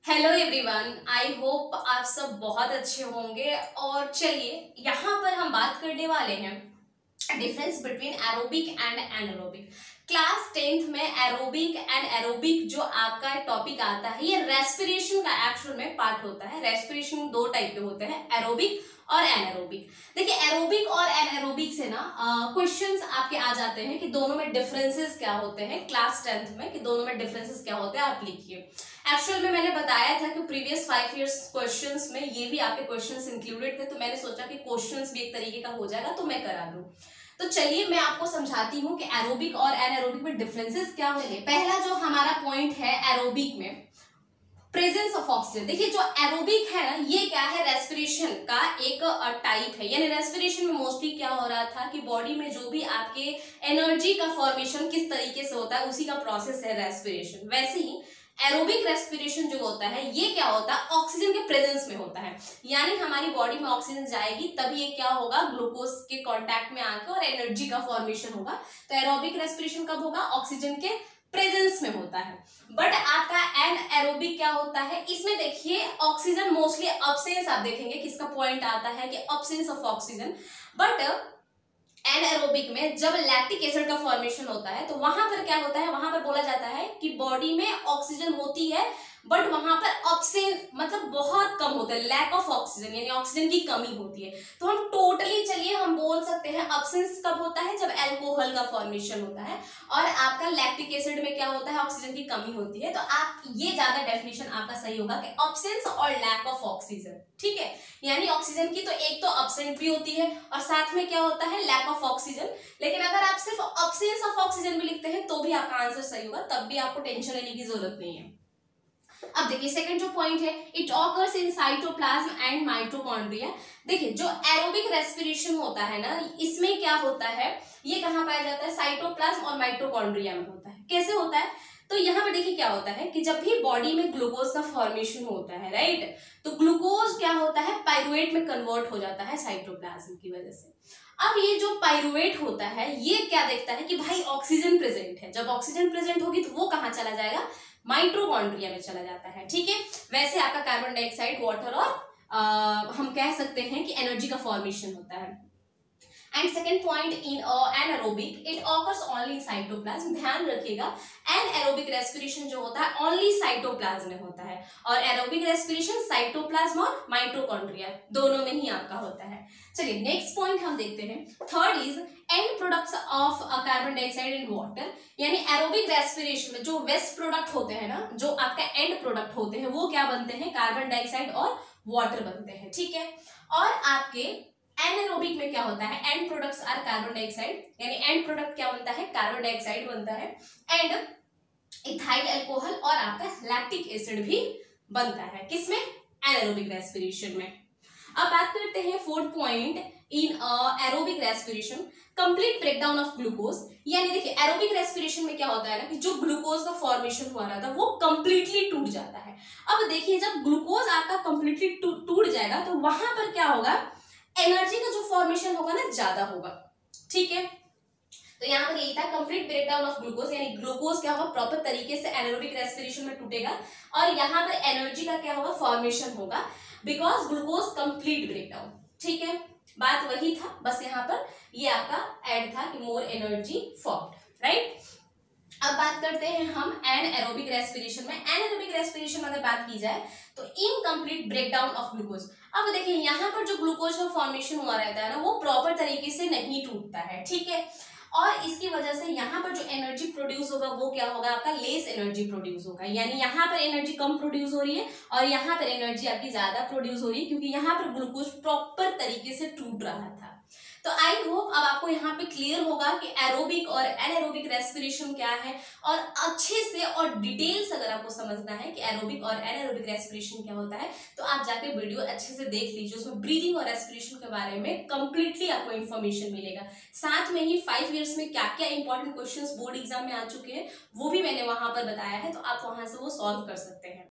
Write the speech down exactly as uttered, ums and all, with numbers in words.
Hello everyone, I hope आप सब बहुत अच्छे होंगे। और चलिए यहाँ पर हम बात करने वाले हैं difference between aerobic and anaerobic. Class tenth में एरोबिक एंड एरोबिक जो आपका टॉपिक आता है, ये रेस्पिरेशन का एक्चुअल में पार्ट होता है। रेस्पिरेशन दो टाइप के होते हैं, एरोबिक और एनारोबिक। देखिए एरोबिक और एनारोबिक से ना क्वेश्चंस आपके आ जाते हैं कि दोनों में डिफरेंसेस क्या होते हैं क्लास टेंथ में, कि दोनों में डिफरेंसेस क्या होते हैं आप लिखिए। एक्चुअल में मैंने बताया था कि प्रीवियस फाइव इयर्स क्वेश्चंस में ये भी आपके क्वेश्चंस इंक्लूडेड थे, तो मैंने सोचा कि क्वेश्चंस भी एक तरीके का हो जाएगा तो मैं करा दूं। तो चलिए मैं आपको समझाती हूँ कि एरोबिक और एनारोबिक में डिफरेंसेस क्या होंगे। पहला जो हमारा पॉइंट है एरोबिक में, प्रेजेंस ऑफ ऑक्सीजन। देखिए जो एरोबिक है ना, ये क्या है, रेस्पिरेशन का एक टाइप है। यानी रेस्पिरेशन में मोस्टली क्या हो रहा था कि बॉडी में जो भी आपके एनर्जी का फॉर्मेशन किस तरीके से होता है उसी का प्रोसेस है रेस्पिरेशन। वैसे ही एरोबिक रेस्पिरेशन जो होता है ये क्या होता है, ऑक्सीजन के प्रेजेंस में होता है। यानी हमारी बॉडी में ऑक्सीजन जाएगी तभी ये क्या होगा, ग्लूकोज के कांटेक्ट में आकर और एनर्जी का फॉर्मेशन होगा। तो एरोबिक रेस्पिरेशन कब होगा, ऑक्सीजन के प्रेजेंस में होता है। बट आपका एन एरोबिक क्या होता है, इसमें देखिए ऑक्सीजन मोस्टली अब्सेंस, आप देखेंगे किसका पॉइंट आता है कि absence of oxygen. But anaerobic में जब लैक्टिक एसिड का फॉर्मेशन होता है तो वहां पर क्या होता है, वहां पर बोला जाता है कि बॉडी में ऑक्सीजन होती है बट वहां पर ऑक्सीजन मतलब बहुत कम होता है, लैक ऑफ ऑक्सीजन, यानी ऑक्सीजन की कमी होती है। तो हम टोटली चलिए हम बोल सकते हैं अब्सेंस कब होता है, जब अल्कोहल का फॉर्मेशन होता है और आपका लैक्टिक एसिड में क्या होता है, ऑक्सीजन की कमी होती है। तो आप ये ज्यादा डेफिनेशन आपका सही होगा कि अब्सेंस और लैक ऑफ ऑक्सीजन। ठीक है, यानी ऑक्सीजन की तो एक तो अब्सेंट भी होती है और साथ में क्या होता है, लैक ऑफ ऑक्सीजन। लेकिन अगर आप सिर्फ अब्सेंस ऑफ ऑक्सीजन भी लिखते हैं तो भी आपका आंसर सही होगा, तब भी आपको टेंशन लेने की जरूरत नहीं है। अब देखिए सेकंड जो पॉइंट है, it occurs in cytoplasm and mitochondria. देखिए जो एरोबिक रेस्पिरेशन होता है ना, इसमें क्या होता है, ये कहाँ पाया जाता है, साइटोप्लाज्म और माइटोकॉन्ड्रिया में होता है। कैसे होता है, तो यहाँ पर देखिए क्या होता है कि जब भी बॉडी में ग्लूकोज का फॉर्मेशन होता है, राइट, तो ग्लूकोज क्या होता है, पाइरुवेट में कन्वर्ट हो जाता है साइटोप्लाज्म की वजह से। अब ये जो पाइरुवेट होता है ये क्या देखता है कि भाई ऑक्सीजन प्रेजेंट है। जब ऑक्सीजन प्रेजेंट होगी तो वो कहाँ चला जाएगा, माइटोकॉन्ड्रिया में चला जाता है। ठीक है, वैसे आपका कार्बन डाइऑक्साइड, वाटर और आ, हम कह सकते हैं कि एनर्जी का फॉर्मेशन होता है। And second point in anaerobic, it occurs only cytoplasm. ध्यान रखिएगा एनारोबिक रेस्पिरेशन जो होता है ओनली साइटोप्लाज्म में होता है और एरोबिक रेस्पिरेशन साइटोप्लाज्म और माइटोकॉन्ड्रिया दोनों में ही आपका होता है। चलिए नेक्स्ट पॉइंट हम देखते हैं। Third is end products of carbon dioxide in water. यानी एरोबिक रेस्पिरेशन में जो वेस्ट प्रोडक्ट होते हैं ना, जो आपका एंड प्रोडक्ट होते हैं वो क्या बनते हैं, कार्बन डाइऑक्साइड और वाटर बनते हैं। ठीक है, और आपके एनारोबिक में क्या होता है, end products are carbon dioxide, यानी एंड प्रोडक्ट क्या बनता है, कार्बन डाइऑक्साइड बनता है एंड इथाइल अल्कोहल और आपका लैक्टिक एसिड भी बनता है। किसमें, एनारोबिक रेस्पिरेशन में। अब बात करते हैं fourth point in aerobic respiration, complete breakdown of glucose. यानी देखिए एरोबिक रेस्पिरेशन में क्या होता है ना कि जो ग्लूकोज का फॉर्मेशन हुआ रहा था वो कंप्लीटली टूट जाता है। अब देखिए जब ग्लूकोज आपका कंप्लीटली टूट जाएगा तो वहां पर क्या होगा, एनर्जी का जो फॉर्मेशन होगा ना ज्यादा होगा। ठीक है, तो यहाँ पर यही था कंप्लीट ब्रेकडाउन ऑफ ग्लूकोज, यानी ग्लूकोज क्या होगा प्रॉपर तरीके से एनारोबिक रेस्पिरेशन में टूटेगा और यहाँ पर एनर्जी का क्या होगा, फॉर्मेशन होगा, बिकॉज ग्लूकोज कंप्लीट ब्रेकडाउन। ठीक है, बात वही था, बस यहाँ पर ये आपका ऐड था कि मोर एनर्जी फॉर्म्ड, राइट। अब बात करते हैं हम एन एरोबिक रेस्पिरेशन में। एनारोबिक रेस्पिरेशन में अगर बात की जाए तो इनकम्प्लीट ब्रेकडाउन ऑफ ग्लूकोज। अब देखिए यहाँ पर जो ग्लूकोज का फॉर्मेशन हुआ रहता है ना वो प्रॉपर तरीके से नहीं टूटता है। ठीक है, और इसकी वजह से यहाँ पर जो एनर्जी प्रोड्यूस होगा वो क्या होगा, आपका लेस एनर्जी प्रोड्यूस होगा। यानी यहाँ पर एनर्जी कम प्रोड्यूस हो रही है और यहाँ पर एनर्जी आपकी ज्यादा प्रोड्यूस हो रही है क्योंकि यहाँ पर ग्लूकोज प्रॉपर तरीके से टूट रहा था। तो आई होप अब आपको यहाँ पे क्लियर होगा कि एरोबिक और एनारोबिक रेस्पिरेशन क्या है, और अच्छे से और डिटेल्स अगर आपको समझना है कि एरोबिक और एनारोबिक रेस्पिरेशन क्या होता है तो आप जाके वीडियो अच्छे से देख लीजिए। उसमें ब्रीदिंग और रेस्पिरेशन के बारे में कंप्लीटली आपको इन्फॉर्मेशन मिलेगा। साथ में ही फाइव ईयर्स में क्या क्या इंपॉर्टेंट क्वेश्चंस बोर्ड एग्जाम में आ चुके हैं वो भी मैंने वहां पर बताया है, तो आप वहां से वो सॉल्व कर सकते हैं।